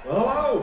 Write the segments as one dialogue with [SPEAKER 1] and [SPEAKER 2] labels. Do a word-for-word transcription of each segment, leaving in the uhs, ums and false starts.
[SPEAKER 1] Hello.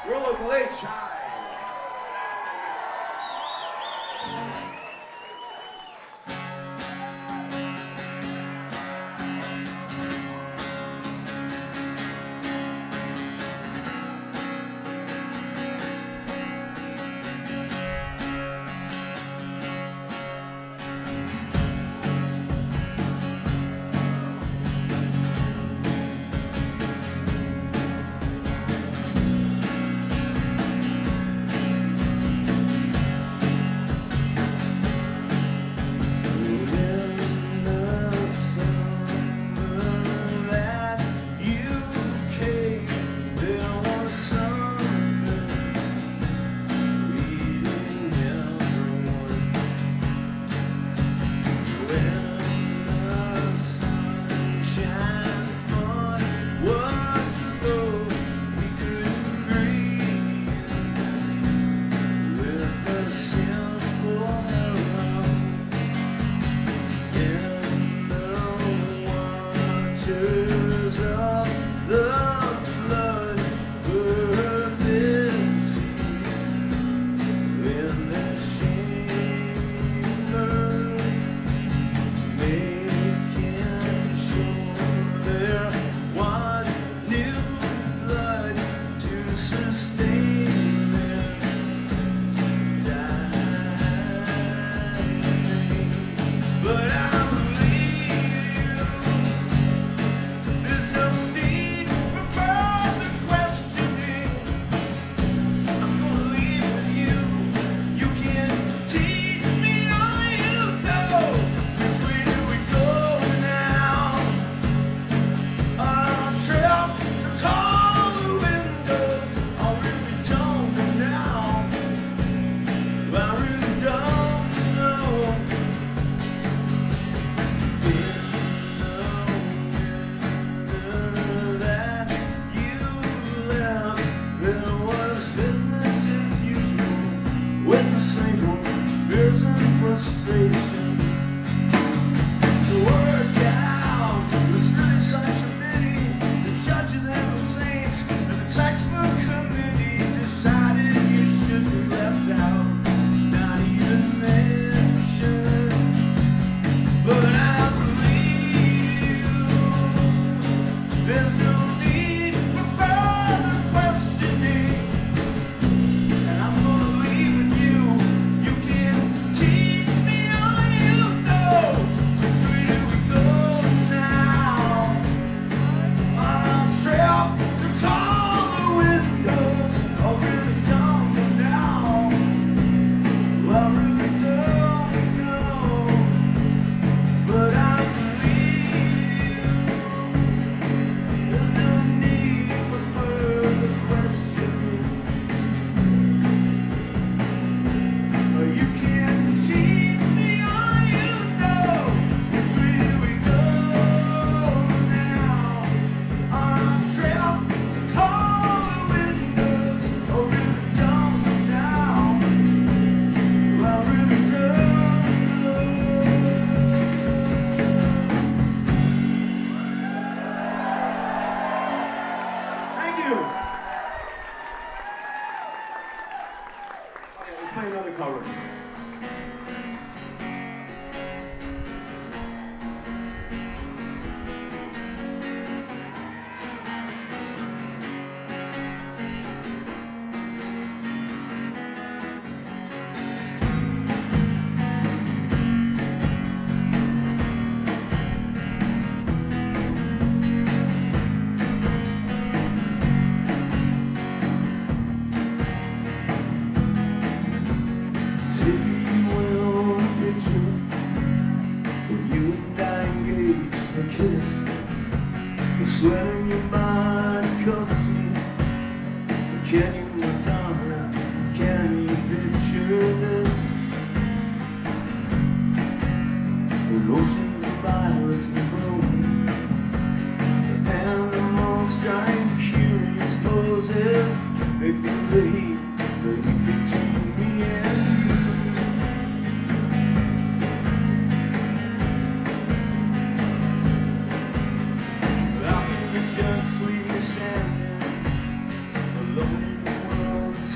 [SPEAKER 1] Just leave me standing alone in the world.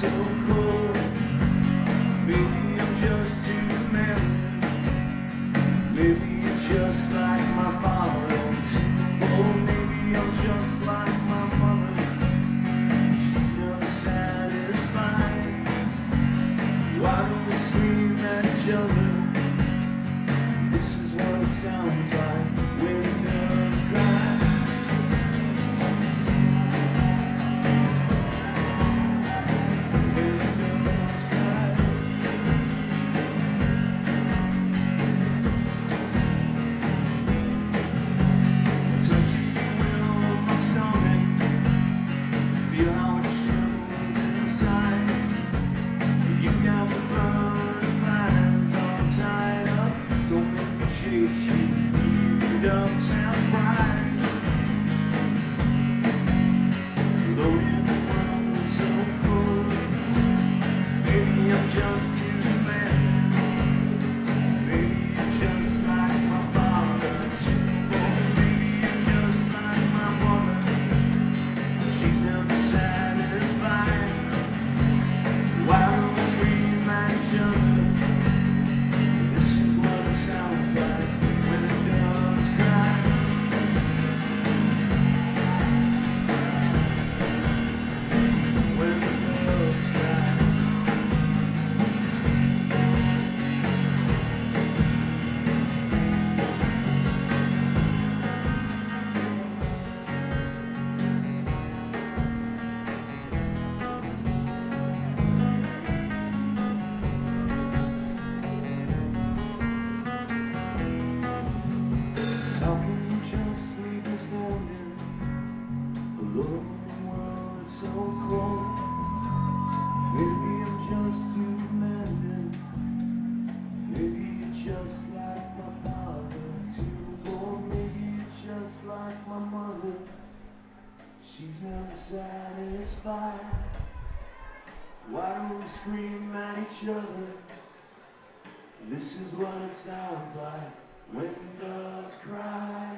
[SPEAKER 1] This is what it sounds like when doves cry.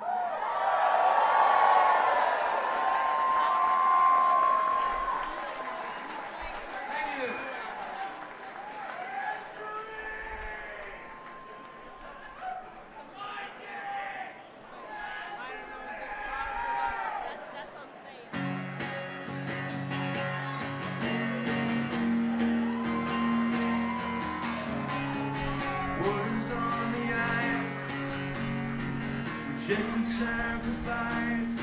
[SPEAKER 1] Thank you. Rejected sacrifice,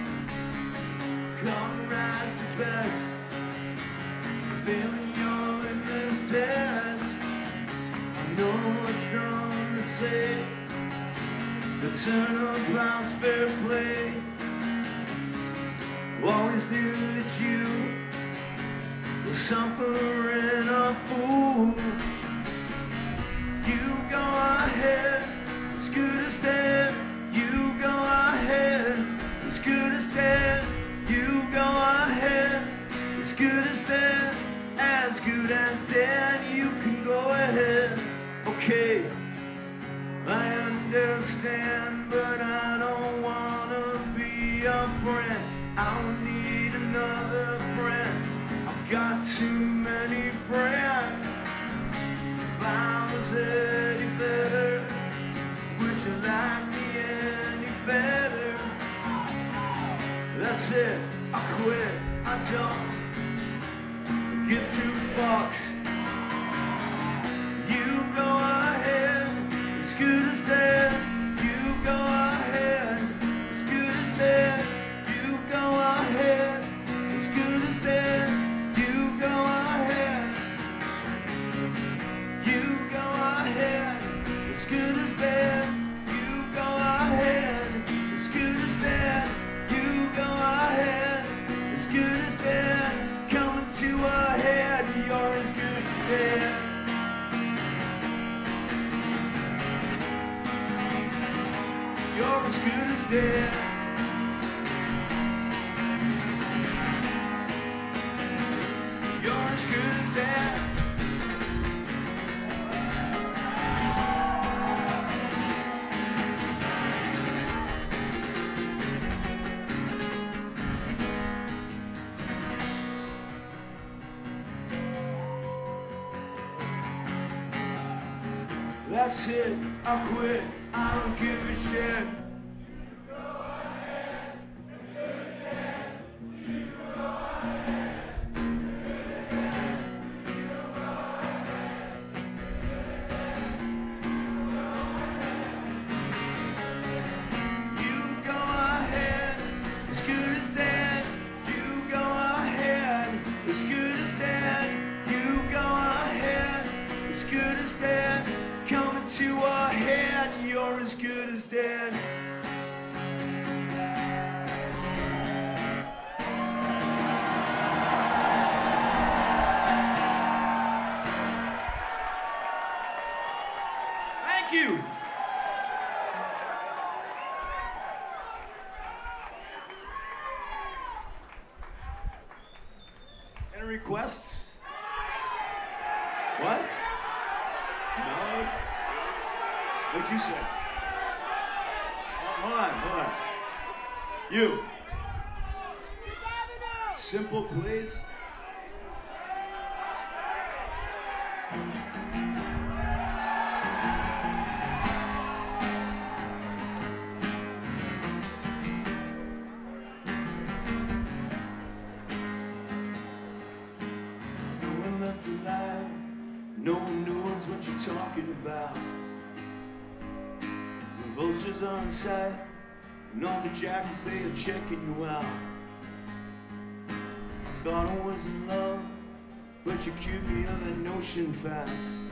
[SPEAKER 1] comrades the best, failing your witness test. I know it's wrong to say, the turn of clouds fair play. Always knew that you were suffering a fool. You go ahead, as good as dead. You go ahead, as good as dead. You go ahead, as good as dead. As good as dead, you can go ahead. Okay, I understand, but I don't wanna be a friend. I don't need another friend. I've got too many friends. If I was Eddie Vedder, would you like me better? That's it, I quit, I don't give two fucks. You go ahead, as good as dead. You go ahead, as good as dead. You go ahead, as good as dead. You go ahead. You go ahead, as good as dead. You go ahead. You go ahead, as good as dead. Coming to a head, you're as good as dead. You're as good as dead. You're as good as dead. That's it, I quit, I don't give a shit. Requests? What? No? What'd you say? Hold on, hold on. You. Simple Pleas? No one knows what you're talking about. The vultures are on sight, and all the jackals, they are checking you out. I thought I was in love, but you cured me of that notion fast.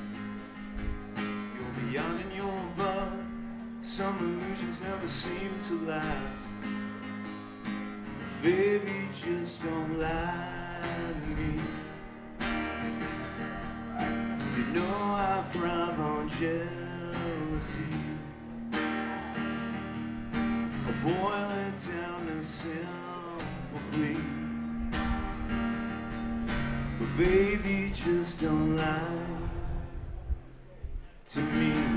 [SPEAKER 1] You're beyond and you're above, some illusions never seem to last. Baby, just don't lie to me. You know I thrive on jealousy. I'll boil it down to simple plea. But baby, just don't lie to me.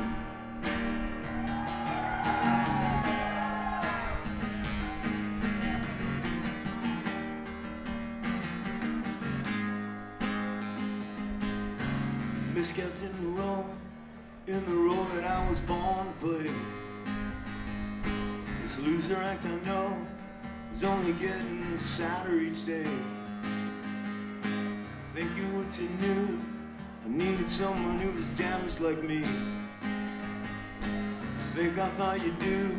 [SPEAKER 1] Miskept in the role, in the role that I was born to play. This loser act I know is only getting sadder each day. Think you were too new, I needed someone who was damaged like me. Think I thought you do.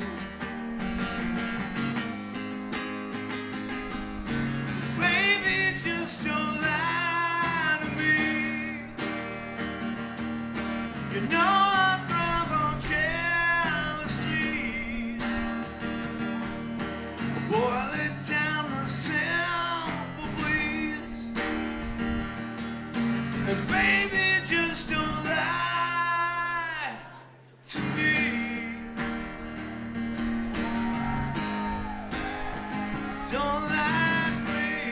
[SPEAKER 1] Baby, just don't lie to me. You know I thrive on jealousy. Boil it down to simple pleas. And baby, just don't lie to me. Don't lie to me.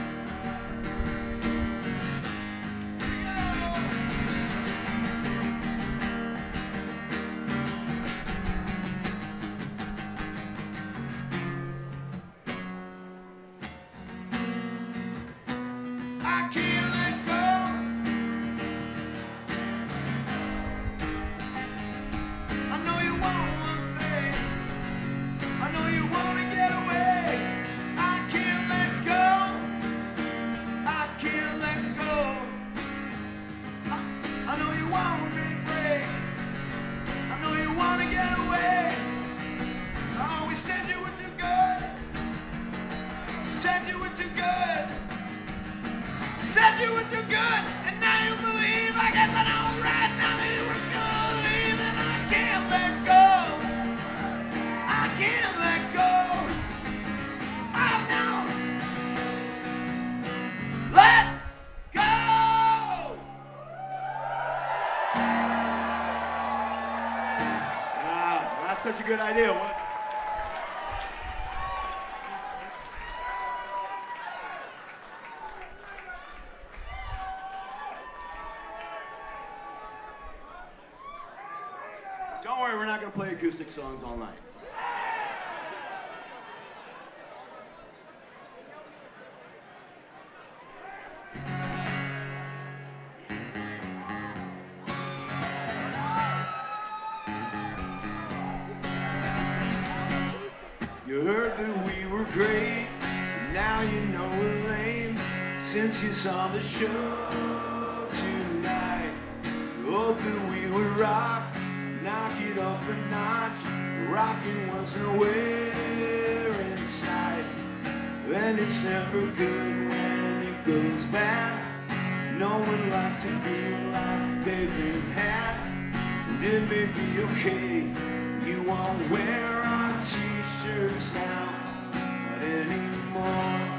[SPEAKER 1] I can't let go. I know you want one thing. I know you want to get away. I can't let go. I can't let go. I, I know you want one big break. I know you want to get away. Oh, we said you were too good. Said you were too good. Said you were too good, and now you believe. I guess I know right now that you were gonna leave, and I can't let go. I can't let go. I know. Let go. Wow, that's such a good idea. What? Don't worry, we're not going to play acoustic songs all night. great, but now you know we're lame. Since you saw the show tonight, hope that we would rock, knock it up a notch. Rocking was nowhere in sight, and it's never good when it goes bad. No one likes to feel like they've been had. And it may be okay, you won't wear our t-shirts now, not anymore.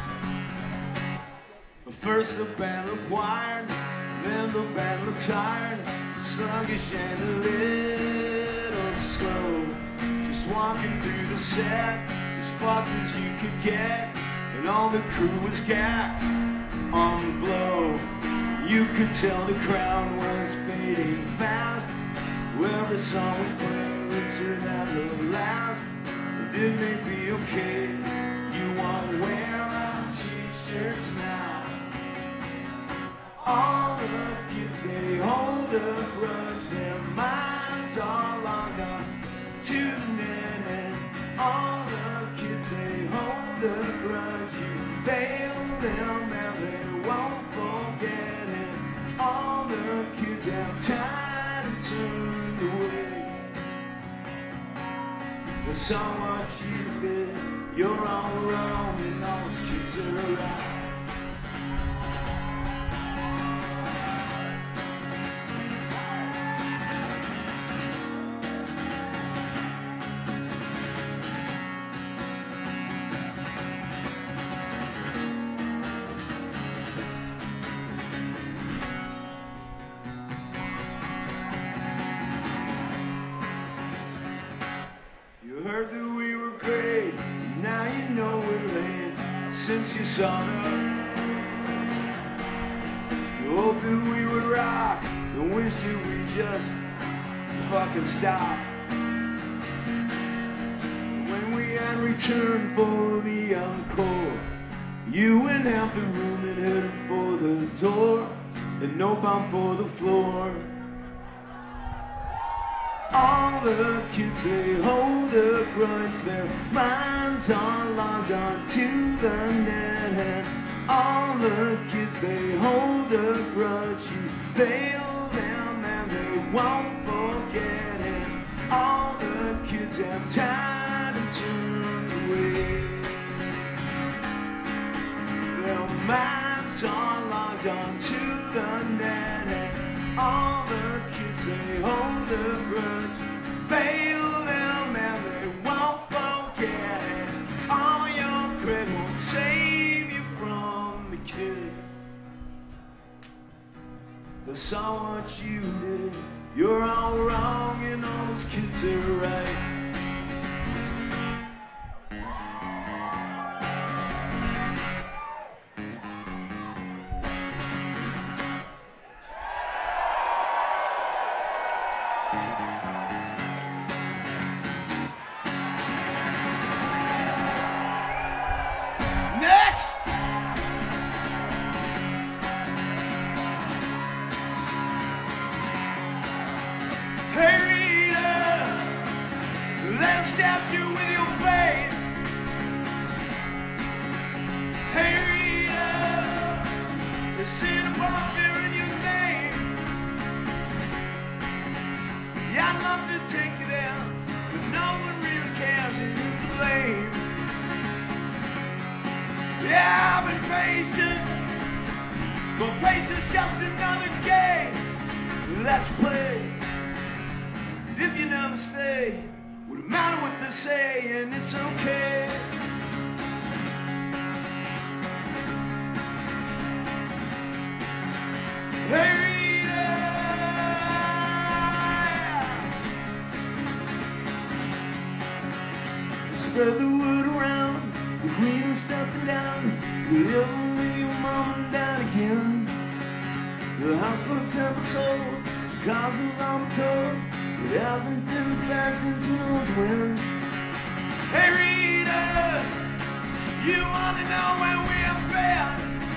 [SPEAKER 1] First the band looked wired, then the band looked tired, sluggish and a little slow. Just walking through the set, as fucked as you could get, and all the crew was gacked on the blow. You could tell the crowd was fading fast. Every song was played, it turned out the last. But it may be okay, you won't wear our t-shirts now. All the kids, they hold a grudge, their minds are long gone to the net. And all the kids, they hold a grudge, you failed them and they won't forget it. All the kids have time to turn away. There's so much you did, you're all wrong and all the kids are right. Since you saw us, you hoped that we would rock, and wish that we just fucking stop. When we had returned for the encore, you went out the room and headed for the door, and no bomb for the floor. All the kids, they hold a grudge, their minds are logged on to the net. And all the kids, they hold a grudge, you fail them and they won't forget it. All the kids have time to turn away. Their minds are logged on to the net. And all the kids, they hold a grudge, fail them and they won't forget it. All your credit won't save you from the kid. I saw what you did, you're all wrong and all those kids are right. Spread the word around, the queen is stepping down. You'll ever leave your mom and dad again. The house full of temple soul, cars around the door. It hasn't been as bad since who knows when. Hey Rita, you wanna know when we have been?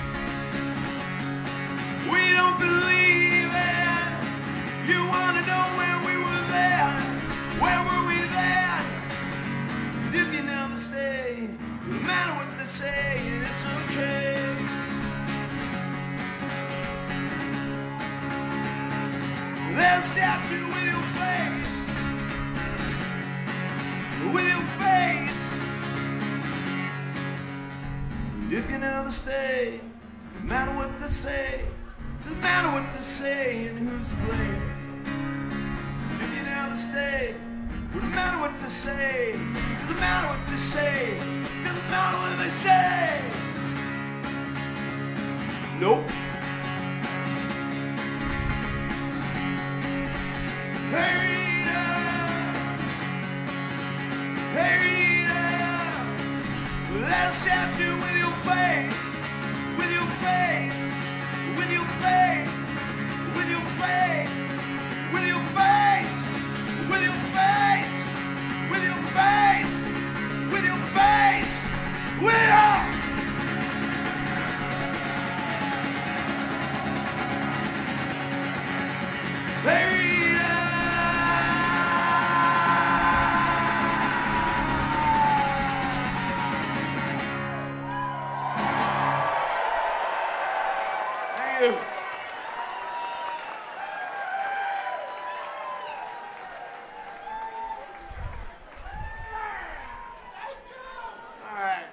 [SPEAKER 1] We don't believe it. You wanna know when we were there? Where were we there? If you never stay, say it's okay. They'll stab you with your face, with your face. If you never stay, no matter what they say, doesn't matter what they say and who's to blame. If you never stay, doesn't matter what they say, doesn't matter what they say, doesn't matter what they say. Nope. Hey Rita, hey Rita, let's stab you with your face, with your face, with your face, with your face, with your face, with your face, with your face, with your face, with your Hey Rita. Thank you. All right.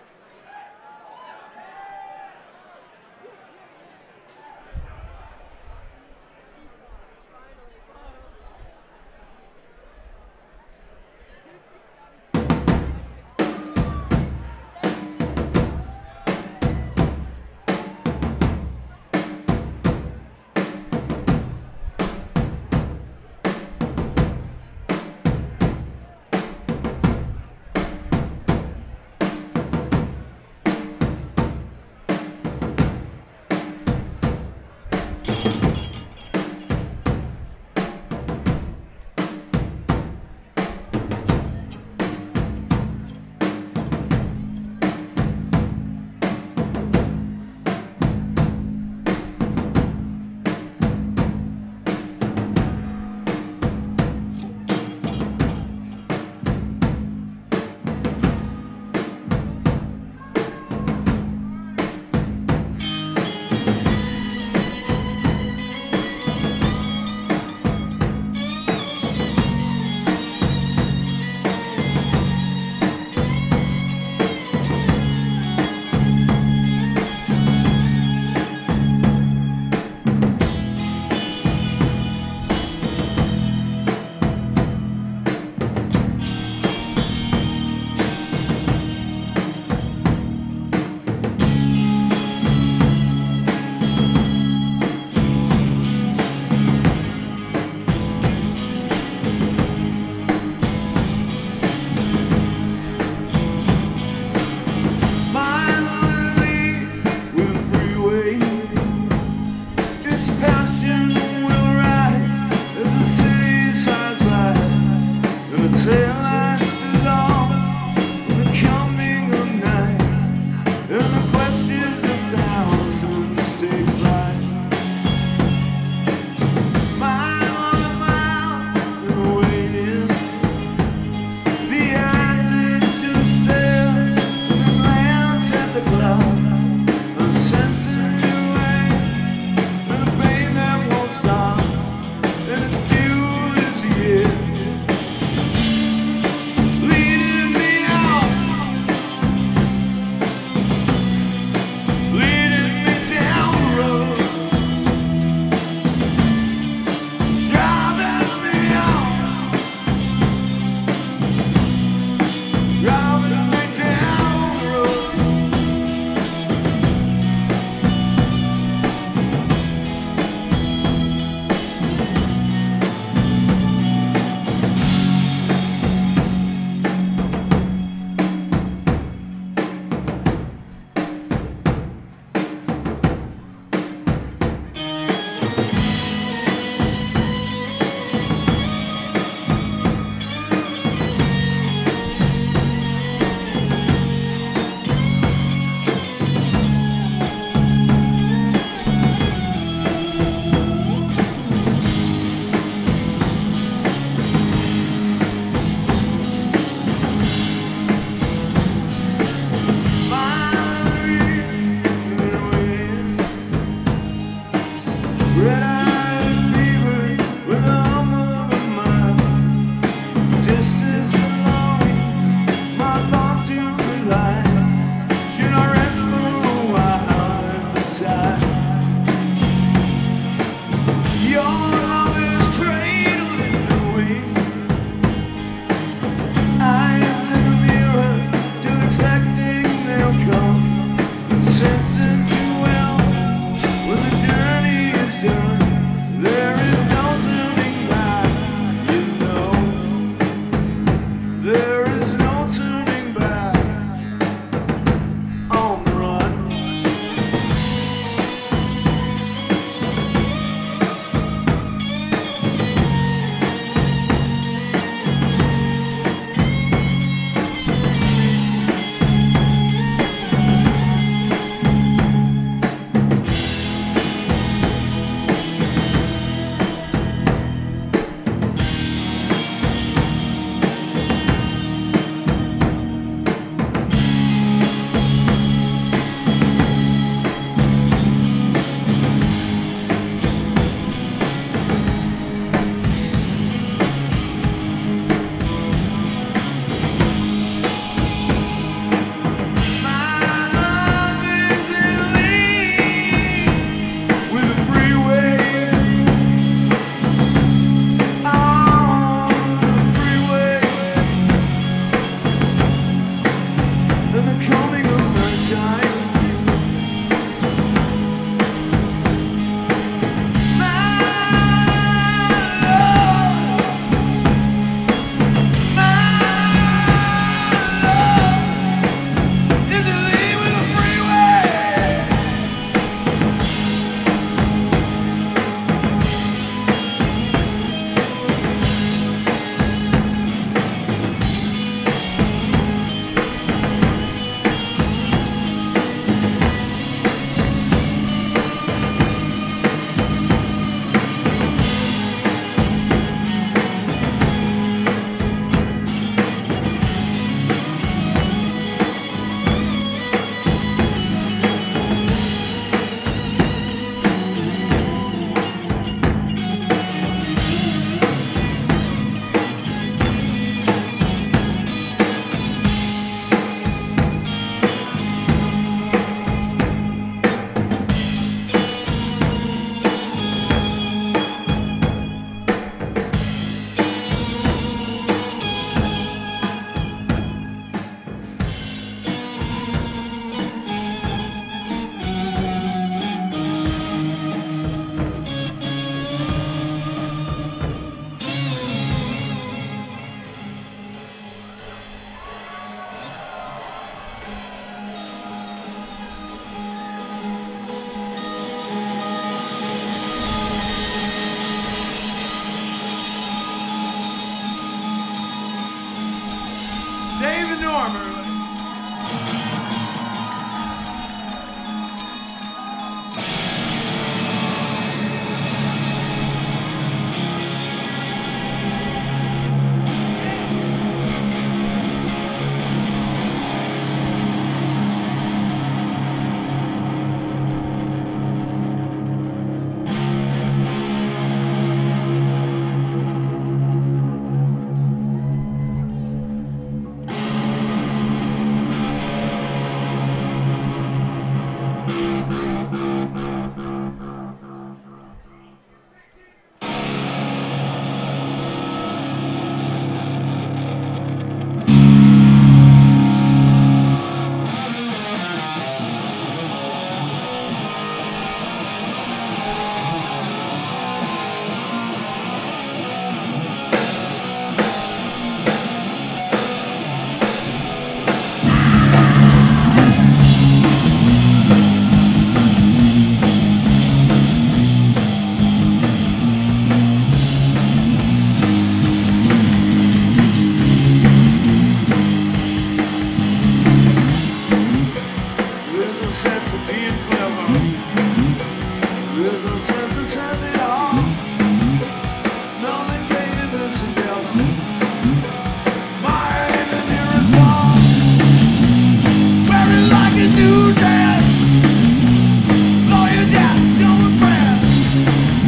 [SPEAKER 1] New dress, blow your dad, don't impress.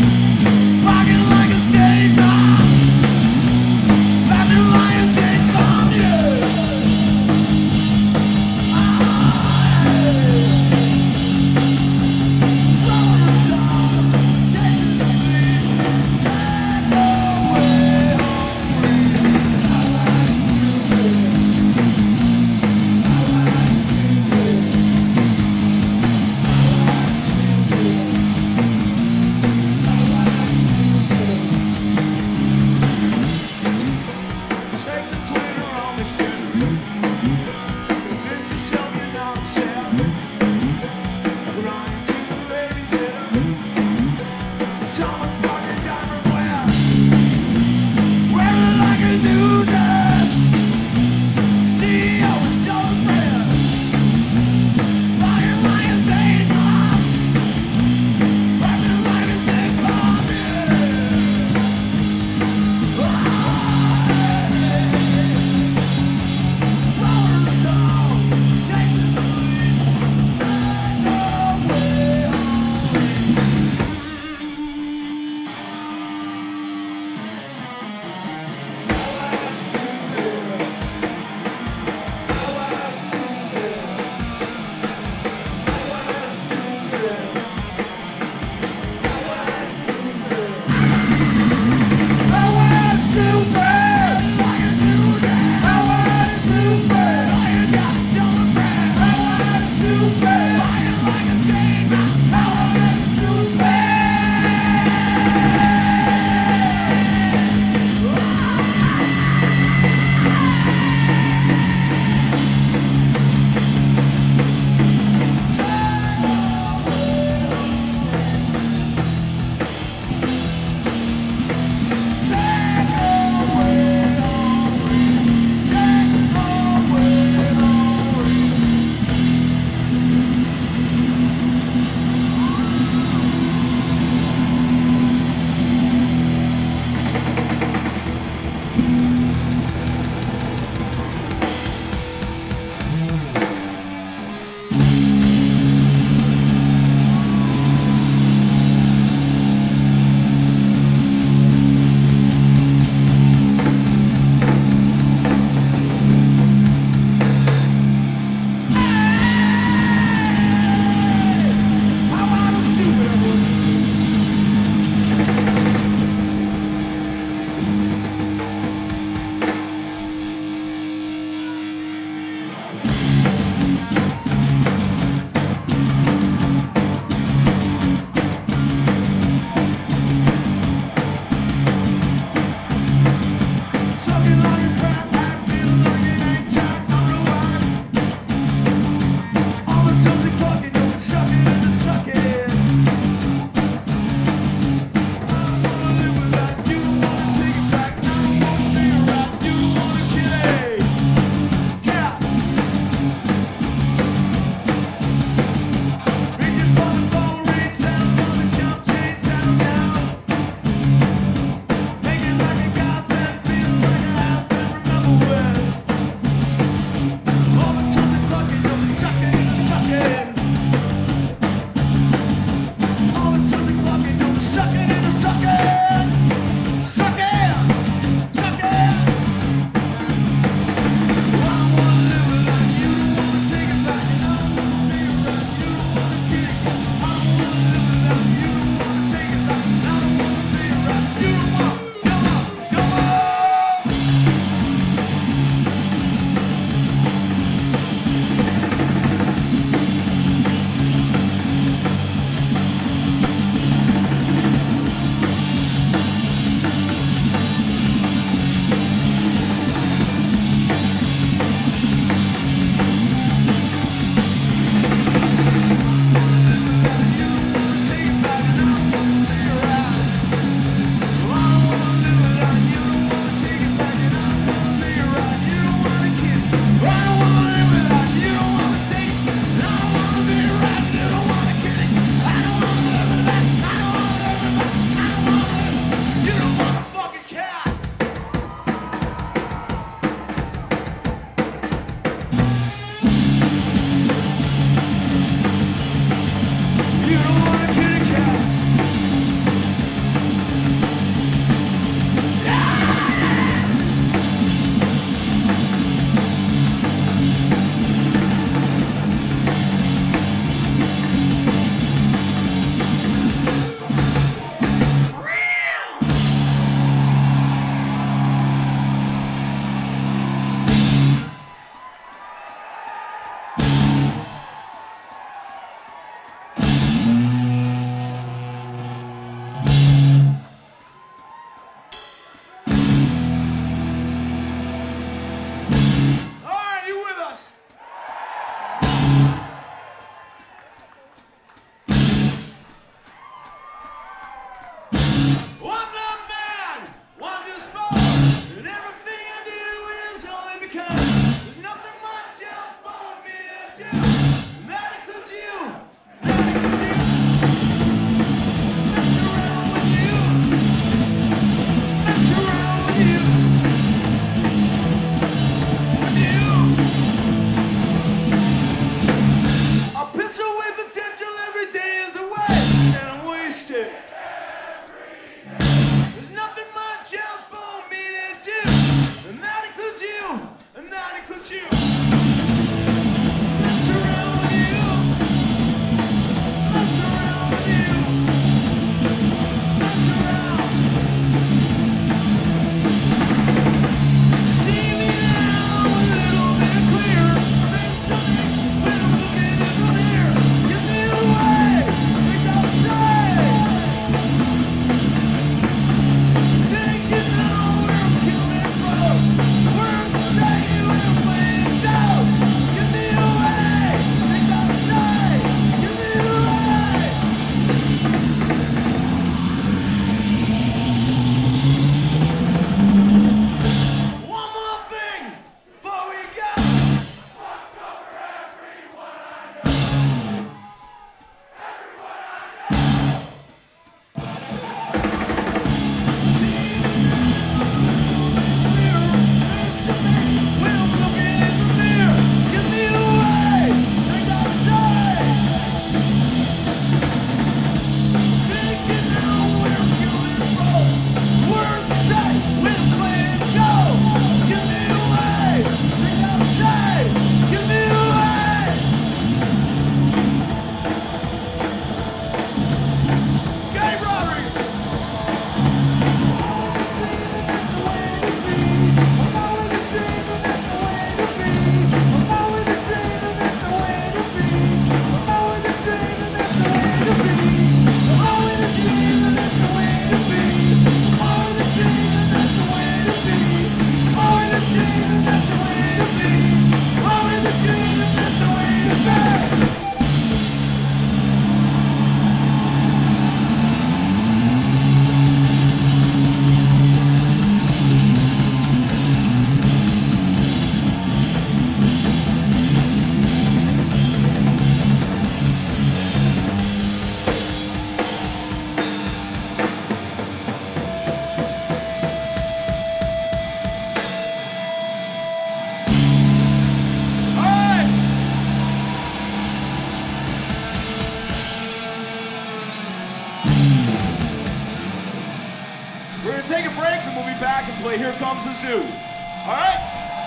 [SPEAKER 1] a break and we'll be back and play Here Comes the Zoo. All right?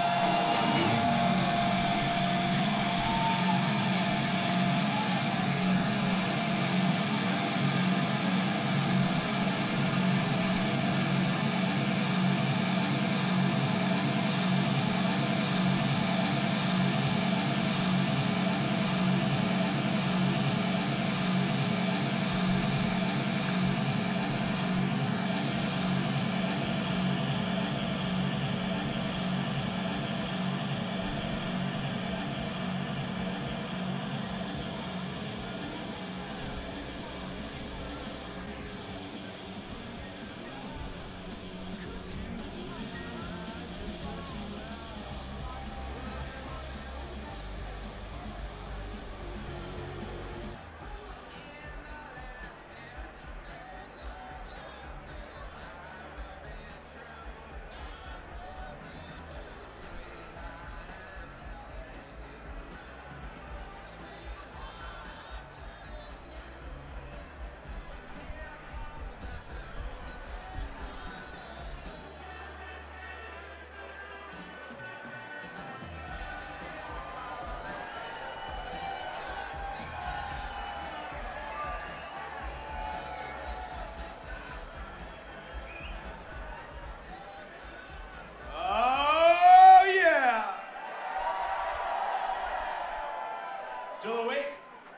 [SPEAKER 1] Still awake?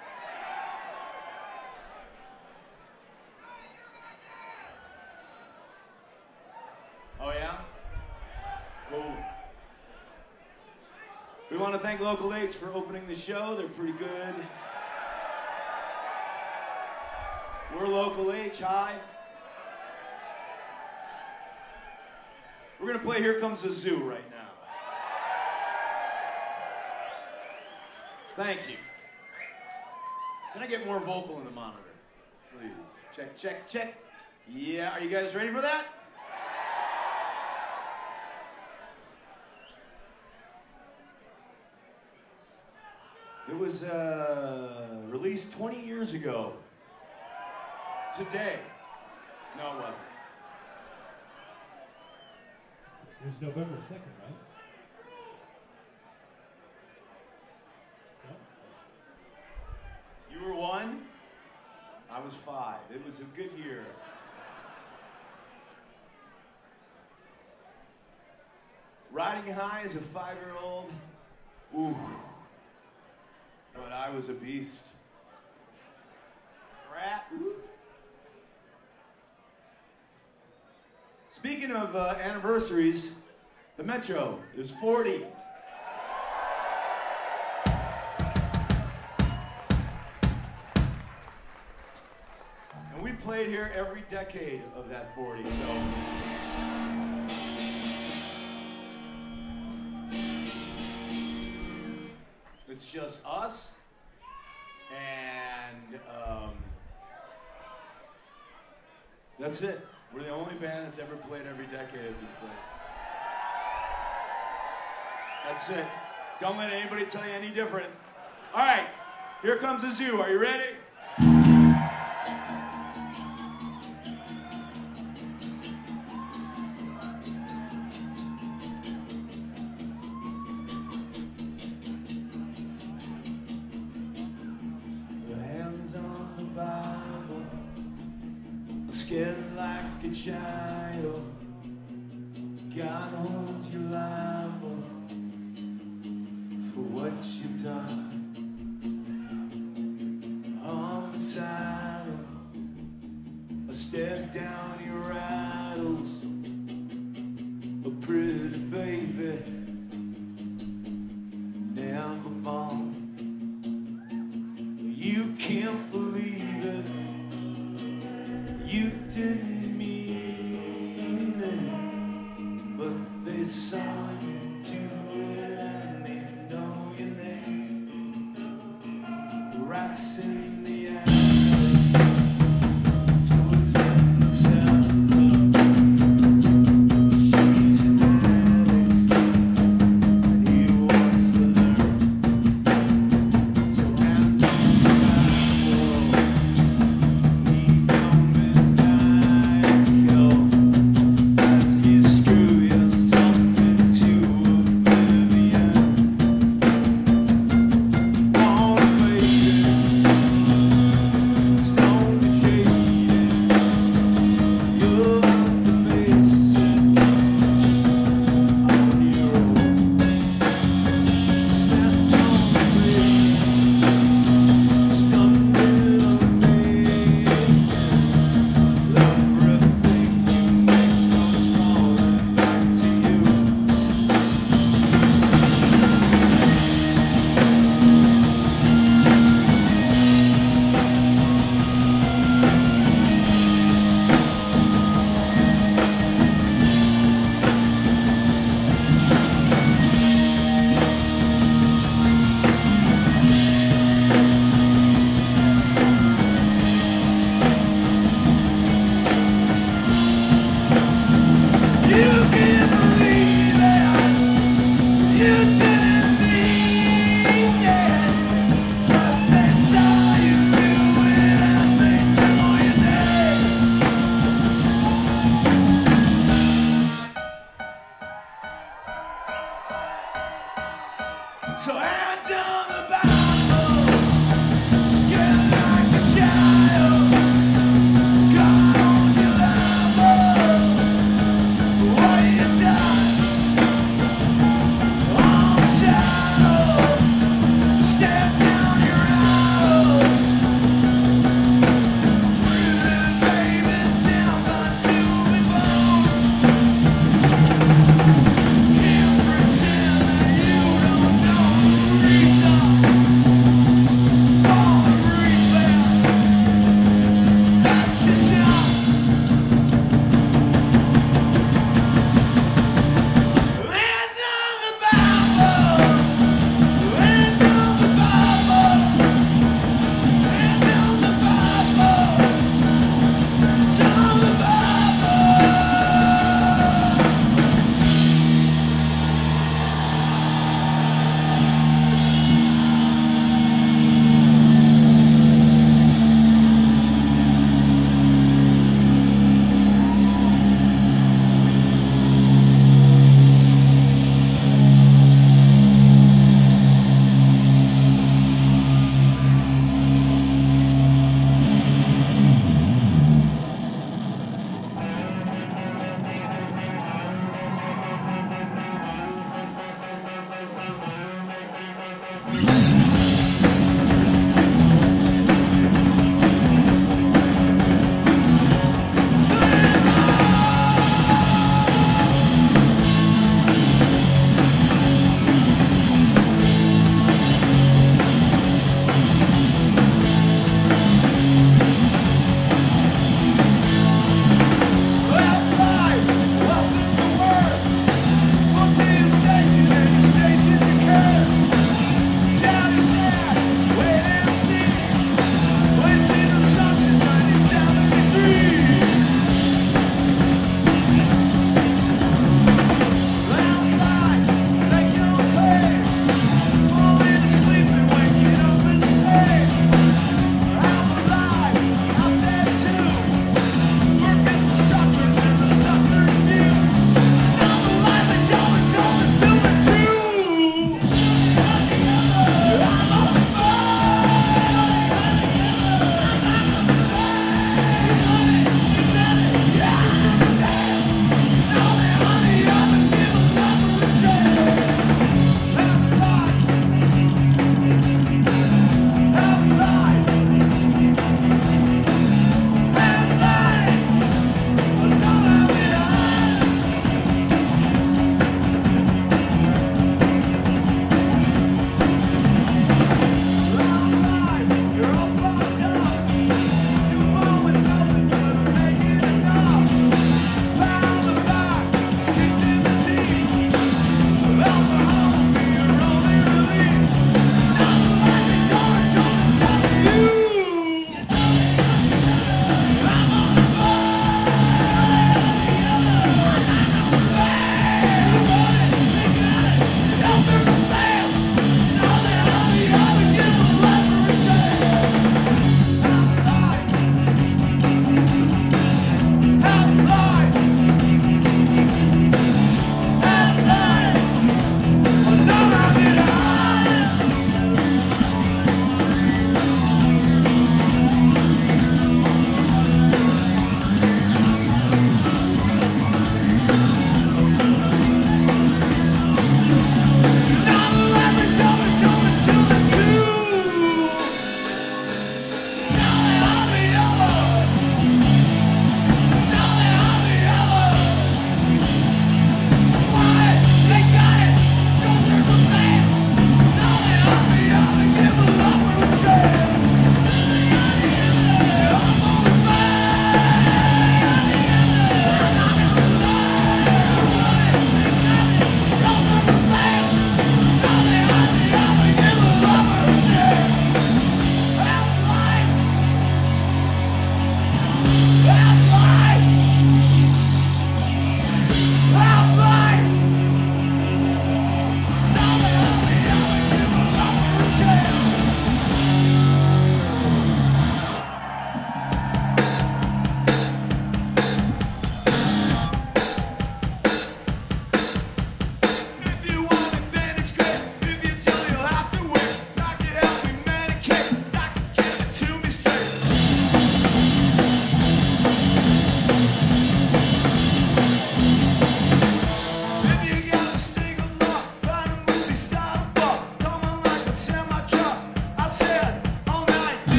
[SPEAKER 1] Oh yeah? Cool. We want to thank Local H for opening the show. They're pretty good. We're Local H. Hi. We're going to play Here Comes the Zoo right now. Thank you. Can I get more vocal in the monitor? Please. Check, check, check. Yeah, are you guys ready for that? It was uh, released twenty years ago. Today. No, it wasn't.
[SPEAKER 2] It was November second, right?
[SPEAKER 1] You were one, I was five. It was a good year. Riding high as a five-year-old, ooh, but I was a beast. Rat. Speaking of uh, anniversaries, the Metro is forty. And we played here every decade of that forty, so. It's just us, and um, that's it. We're the only band that's ever played every decade at this place. That's it. Don't let anybody tell you any different. All right, Here Comes the Zoo. Are you ready? Scared like a child, God holds you liable for what you've done. Homicidal, a step down your rattles, a pretty baby, never born. You can't believe it. You didn't mean it, but they saw you do it and they know your name. Rats in the alley, toys in the cellar, she's an addict, and he wants to learn. So hands on the Bible, he don't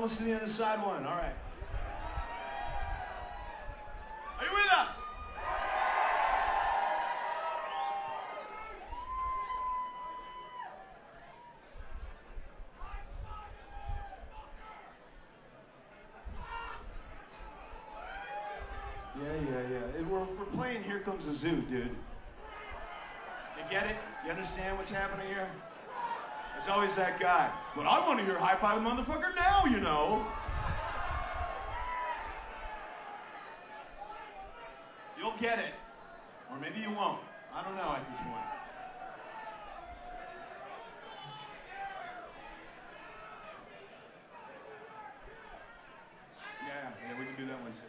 [SPEAKER 1] Let's see the other side one. All right. Are you with us? Yeah, yeah, yeah. We're, we're playing Here Comes the Zoo, dude. You get it? You understand what's happening here? There's always that guy. But I want to hear High Five the Motherfucker now, you know. You'll get it. Or maybe you won't. I don't know at this point. Yeah, yeah, we can do that one too.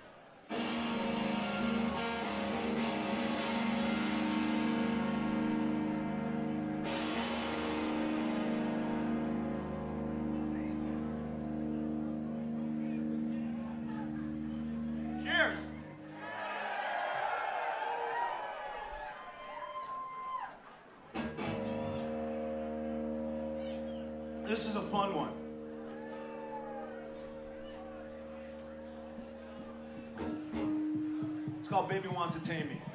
[SPEAKER 1] This is a fun one. It's called Baby Wants to Tame Me.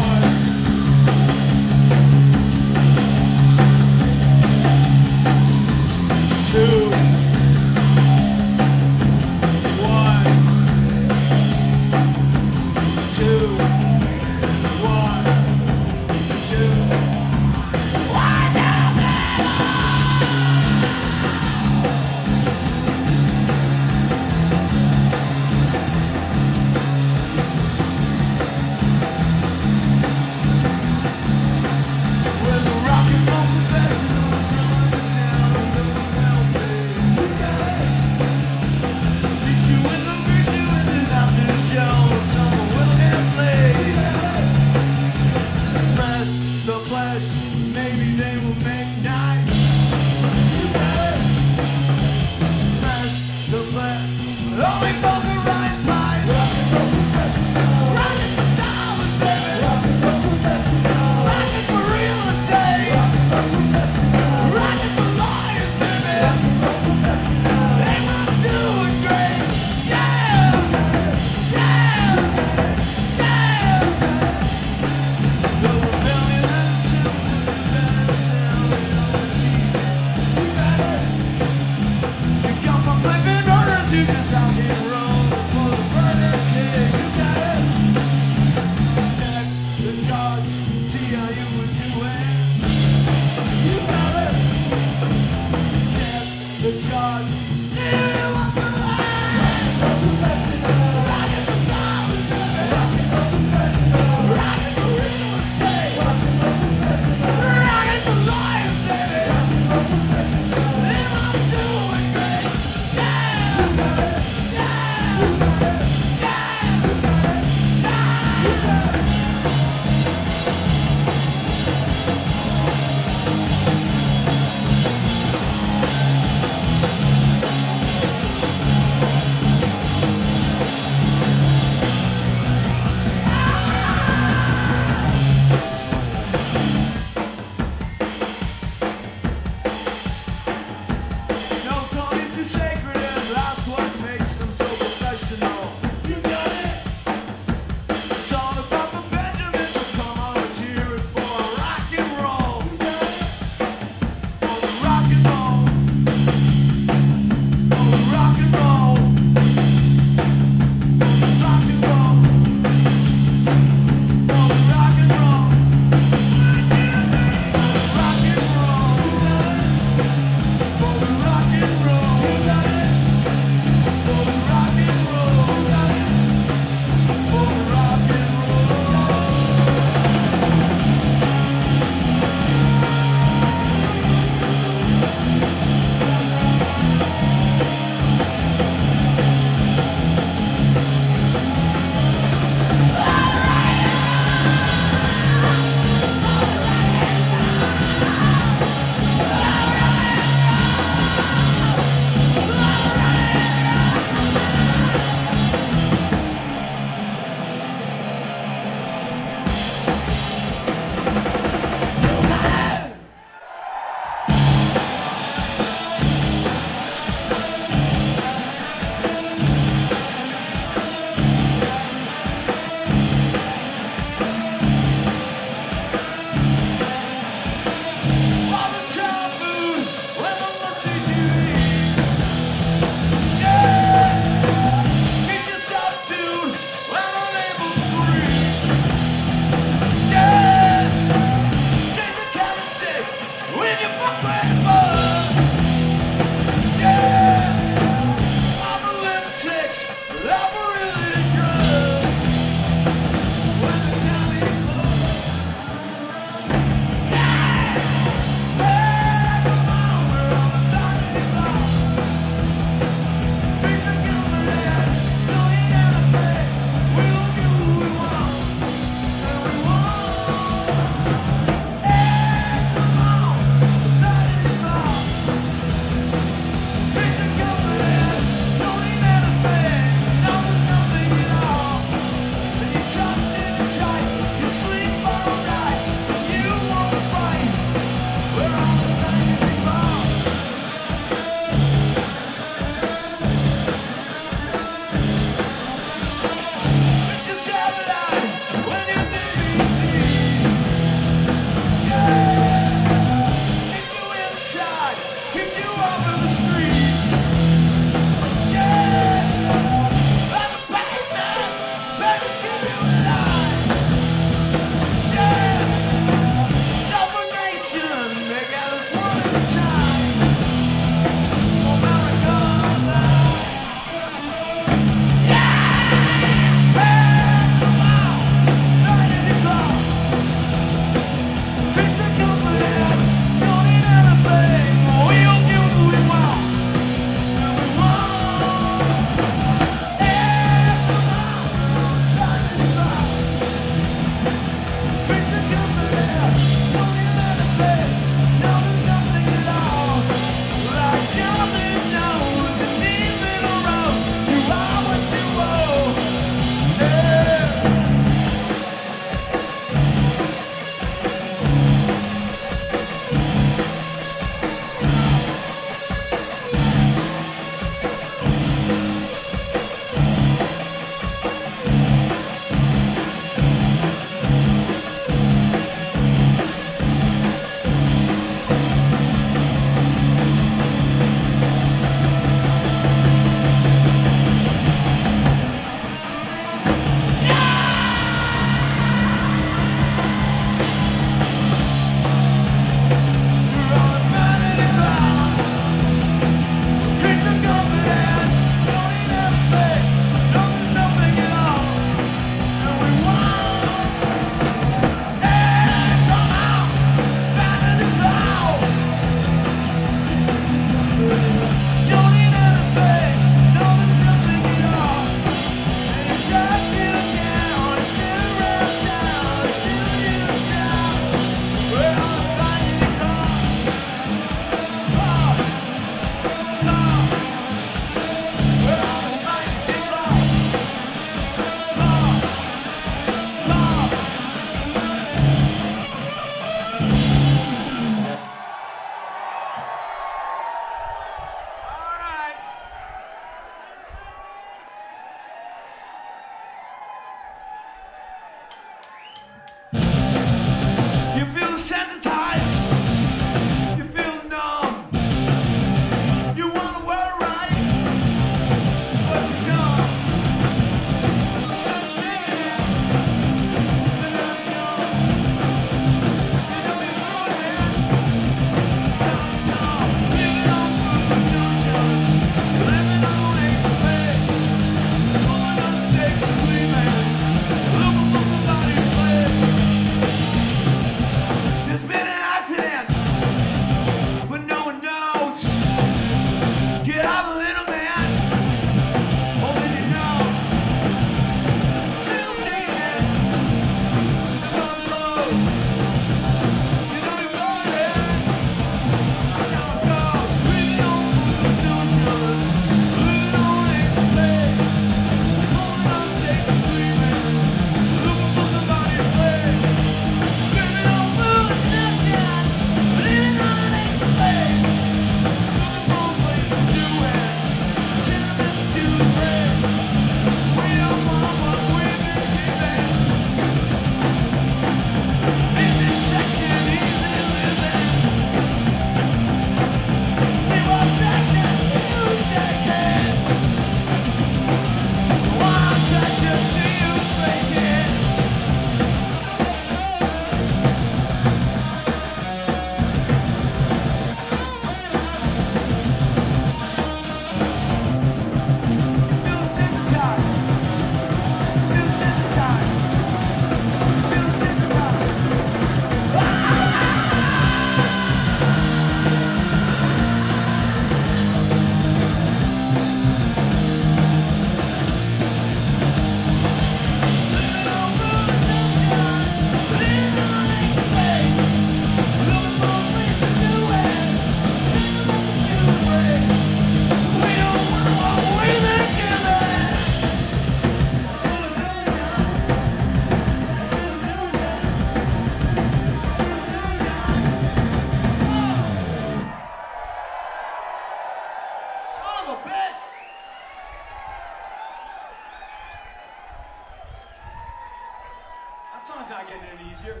[SPEAKER 1] song's not getting any easier.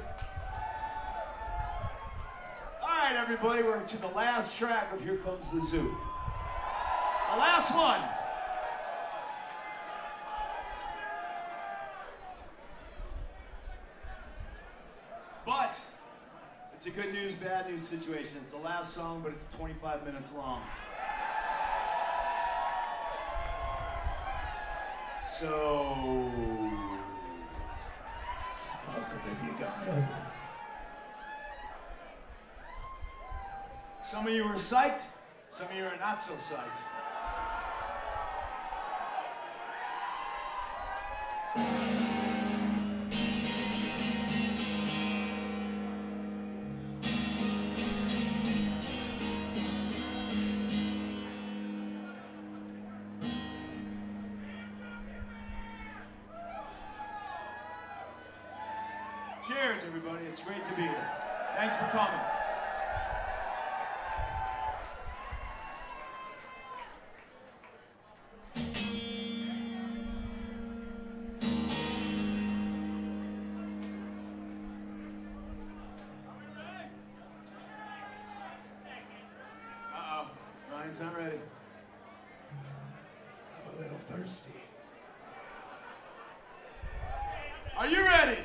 [SPEAKER 1] All right, everybody, we're to the last track of Here Comes the Zoo. The last one. But it's a good news, bad news situation. It's the last song, but it's twenty-five minutes long. So, smoke 'em if you got 'em. Some of you are psyched, some of you are not so psyched. Cheers, everybody. It's great to be here. Thanks for coming. Uh-oh. Ryan's not ready. I'm a little thirsty. Are you ready?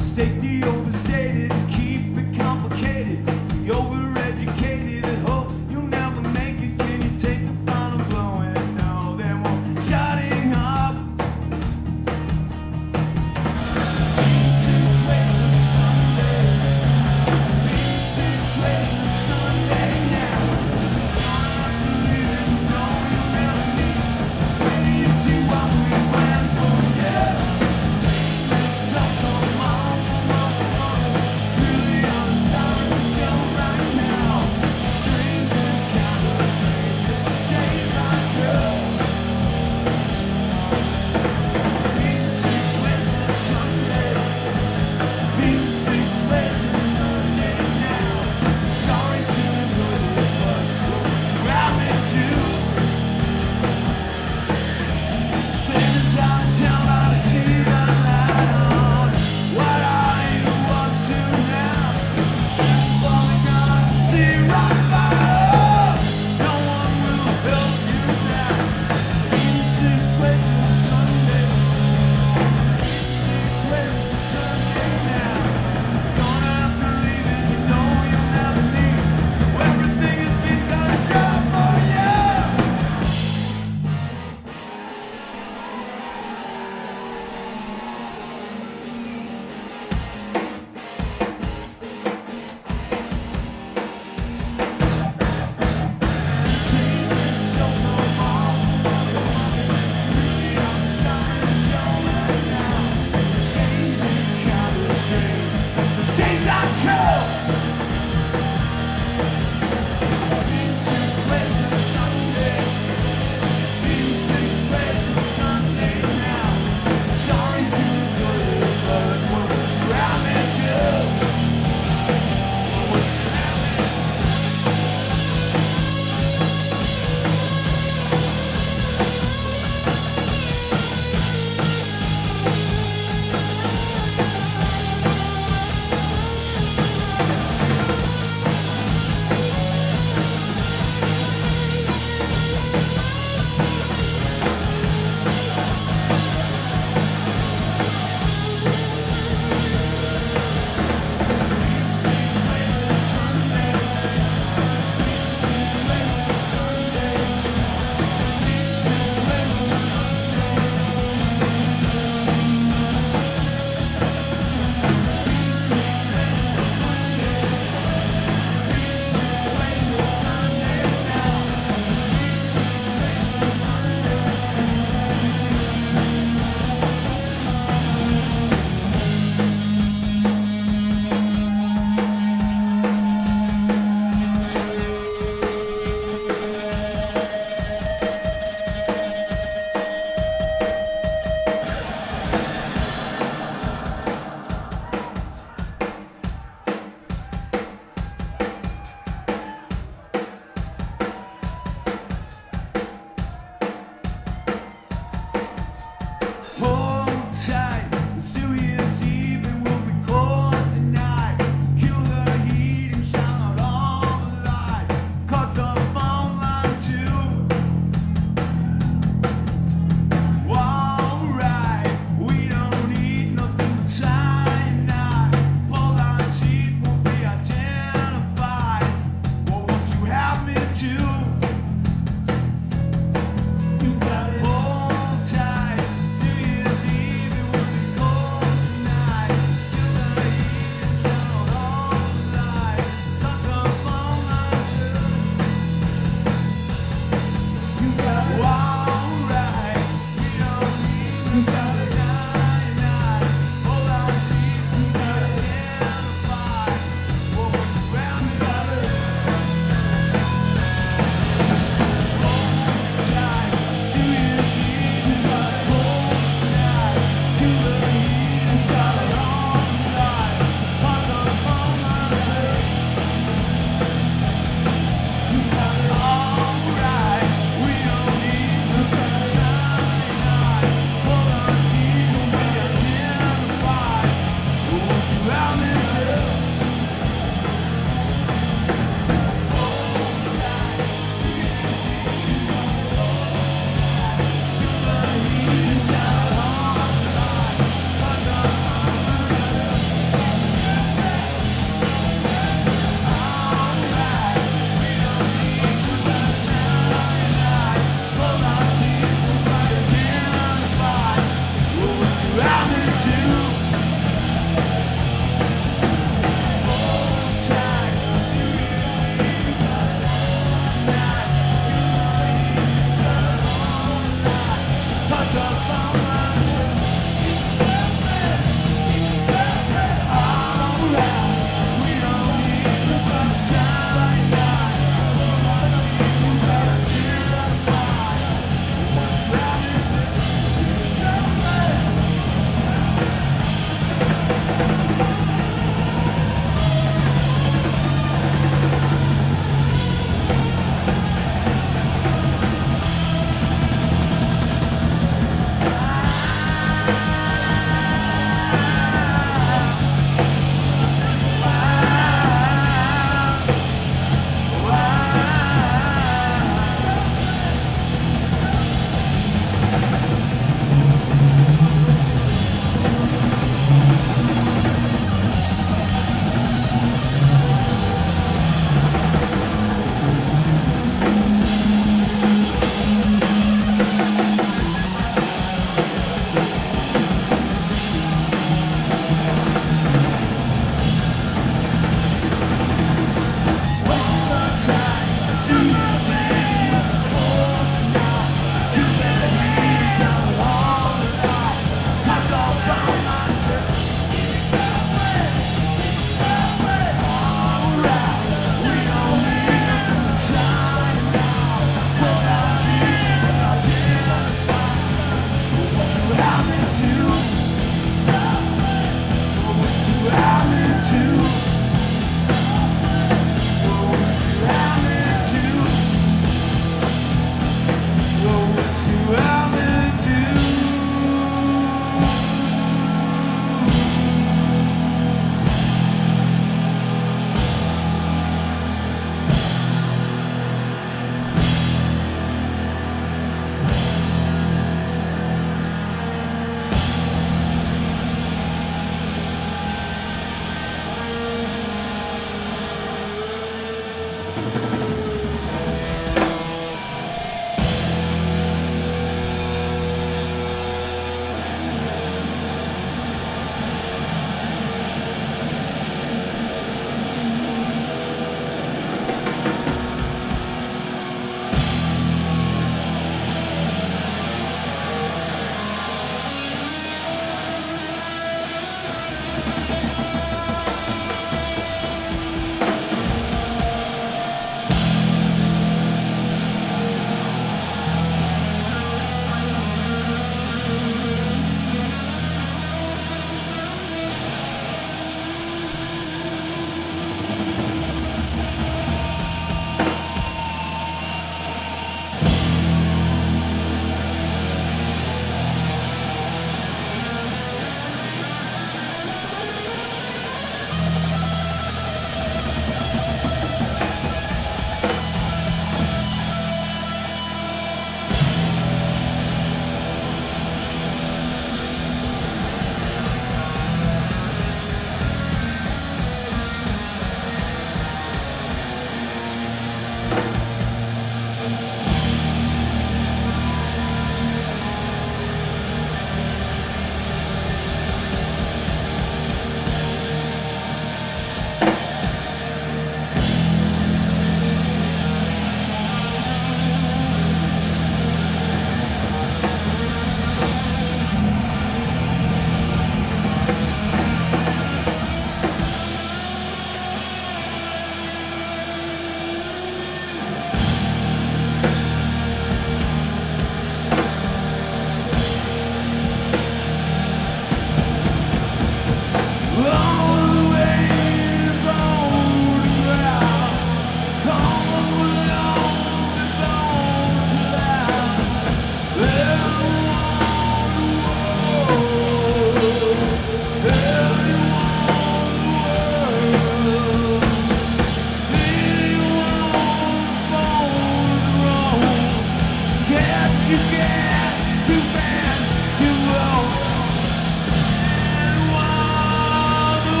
[SPEAKER 1] too bad, too low. And while the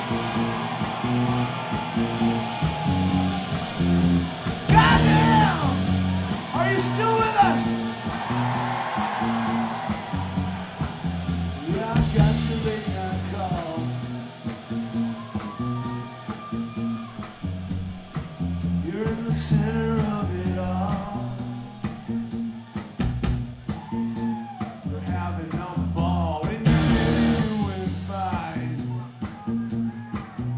[SPEAKER 1] Goddamn! Are you still with us? Yeah, I got your late night call. You're in the center of it all. We're having a ball and you went fine.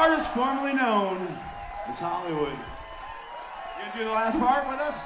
[SPEAKER 1] artist formerly known as Hollywood. You gonna do the last part with us?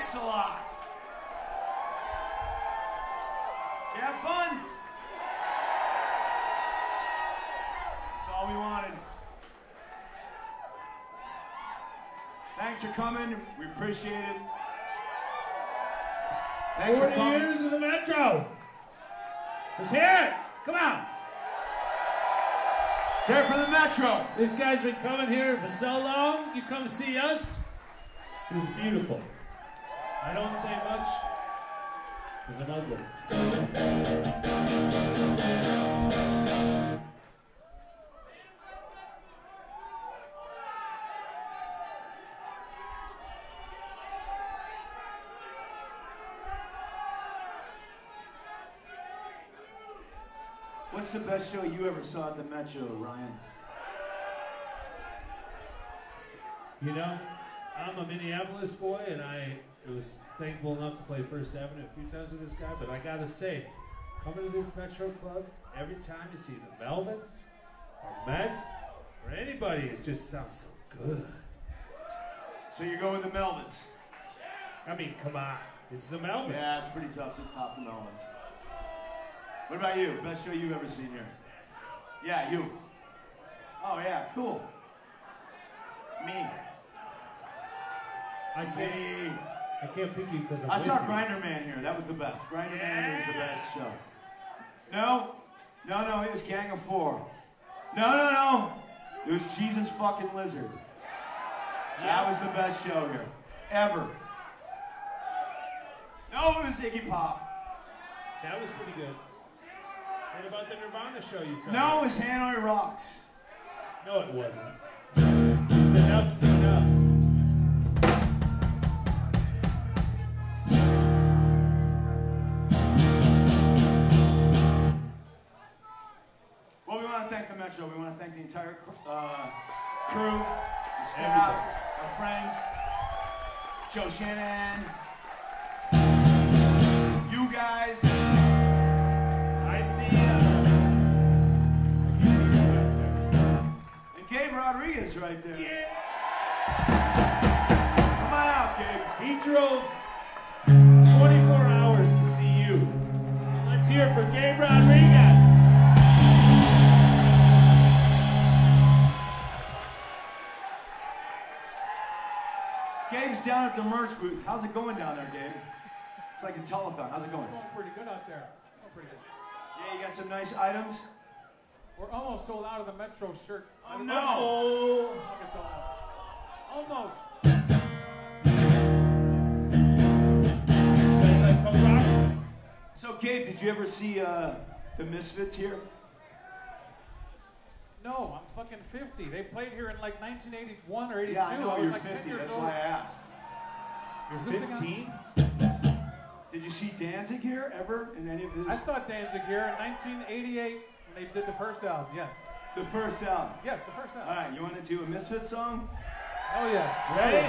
[SPEAKER 1] Thanks a lot. Did you have fun? That's all we wanted. Thanks for coming. We appreciate it. Thanks for
[SPEAKER 2] forty
[SPEAKER 1] coming.
[SPEAKER 2] years of the Metro. Let's hear it. Come on.
[SPEAKER 1] Care for the Metro.
[SPEAKER 2] This guy's been coming here for so long. You come see us. It was beautiful. I don't say much because I'm ugly.
[SPEAKER 1] What's the best show you ever saw at the Metro, Ryan?
[SPEAKER 2] You know, I'm a Minneapolis boy, and I was thankful enough to play First Avenue a few times with this guy, but I gotta say, coming to this Metro Club, every time you see the Melvins, or Mets, or anybody, it just sounds so good.
[SPEAKER 1] So you're going with the Melvins?
[SPEAKER 2] I mean, come on. It's the Melvins.
[SPEAKER 1] Yeah, it's pretty tough to top the Melvins. What about you? Best show you've ever seen here? Yeah, you. Oh, yeah, cool. Me.
[SPEAKER 2] I can't,
[SPEAKER 1] Me.
[SPEAKER 2] I can't pick you because I'm
[SPEAKER 1] I
[SPEAKER 2] with
[SPEAKER 1] saw
[SPEAKER 2] you.
[SPEAKER 1] Grinder Man here. That was the best. Grinder
[SPEAKER 2] Yeah.
[SPEAKER 1] Man was the best show. No? No, no, it was Gang of Four. No, no, no. It was Jesus fucking Lizard. That was the best show here. Ever. No, it was Iggy Pop.
[SPEAKER 2] That was pretty good. What about the Nirvana show you saw?
[SPEAKER 1] No, it was Hanoi Rocks.
[SPEAKER 2] No, it wasn't. It's enough's enough.
[SPEAKER 1] Well, we want to thank the Metro. We want to thank the entire uh, crew, the staff, our friends, Joe Shannon, you guys.
[SPEAKER 2] I see uh,
[SPEAKER 1] And Gabe Rodriguez right there.
[SPEAKER 2] Yeah.
[SPEAKER 1] Come on out, Gabe.
[SPEAKER 2] He drove twenty-four hours to see you. Let's hear it for Gabe Rodriguez.
[SPEAKER 1] Gabe's down at the merch booth. How's it going down there, Gabe? It's like a telethon. How's it going?
[SPEAKER 3] Going pretty good out there. Going pretty good.
[SPEAKER 1] Yeah, you got some nice items.
[SPEAKER 3] We're almost sold out of the Metro shirt.
[SPEAKER 1] Oh, no.
[SPEAKER 3] Almost sold out. Almost.
[SPEAKER 2] You guys like punk rock?
[SPEAKER 1] So, Gabe, did you ever see uh, the Misfits here?
[SPEAKER 3] No, I'm fucking fifty. They played here in like nineteen eighty-one or eighty-two.
[SPEAKER 1] Yeah, I know
[SPEAKER 3] I was
[SPEAKER 1] you're
[SPEAKER 3] like ten
[SPEAKER 1] fifty.
[SPEAKER 3] years
[SPEAKER 1] That's
[SPEAKER 3] old.
[SPEAKER 1] why I asked.
[SPEAKER 2] You're fifteen?
[SPEAKER 1] Did you see Danzig here ever in any of his?
[SPEAKER 3] I saw Danzig here in nineteen eighty-eight when they did the first album. Yes.
[SPEAKER 1] The first album.
[SPEAKER 3] Yes, the first album.
[SPEAKER 1] All right, you want to do a Misfits song?
[SPEAKER 3] Oh, yes.
[SPEAKER 2] Ready?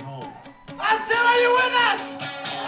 [SPEAKER 2] home.
[SPEAKER 1] I said, are you with us?